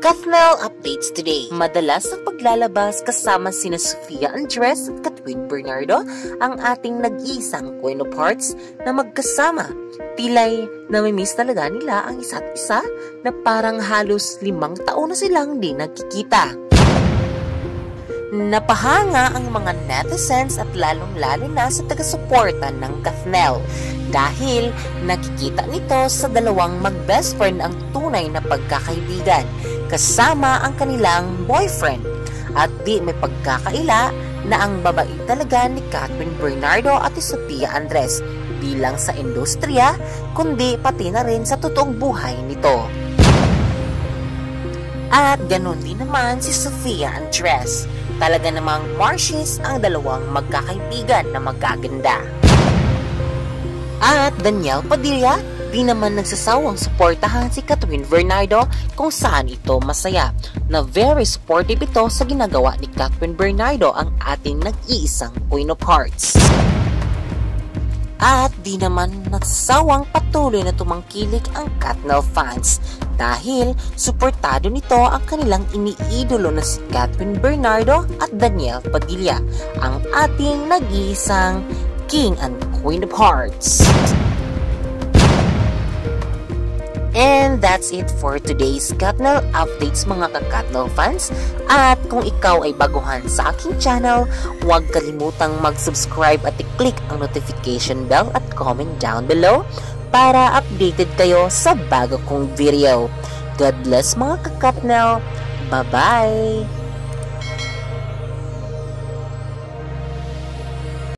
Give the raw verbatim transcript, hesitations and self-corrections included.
Kathniel Updates today. Madalas ang paglalabas kasama sina Sofia Andres at Kathleen Bernardo ang ating nag-iisang Queen of Hearts na magkasama. Tila'y namimiss talaga nila ang isa't isa na parang halos limang taon na silang di nagkikita. Napahanga ang mga netizens at lalong-lalo na sa taga-suporta ng Kathniel dahil nakikita nito sa dalawang mag-best friend ang tunay na pagkakaibigan kasama ang kanilang boyfriend at di may pagkakaila na ang babae talaga ni Kathleen Bernardo at Sofia Andres bilang sa industriya kundi pati na rin sa totoong buhay nito. At ganun din naman si Sofia Andres. Talaga namang Marshes ang dalawang magkakaibigan na magaganda. At Daniel Padilla, di naman nagsasawang suportahan si Kathleen Bernardo kung saan ito masaya, na very supportive ito sa ginagawa ni Kathleen Bernardo ang ating nag-iisang Queen of Hearts. At di naman nagsasawang patuloy na tumangkilik ang Kathniel fans dahil suportado nito ang kanilang iniidolo na si Kathleen Bernardo at Daniel Padilla, ang ating nag-iisang King and Queen of Hearts. And that's it for today's Kathniel Updates mga ka-Kathniel fans. At kung ikaw ay baguhan sa aking channel, huwag kalimutang mag-subscribe at i-click ang notification bell at comment down below para updated kayo sa bago kong video. God bless mga ka-Kathniel. Bye-bye!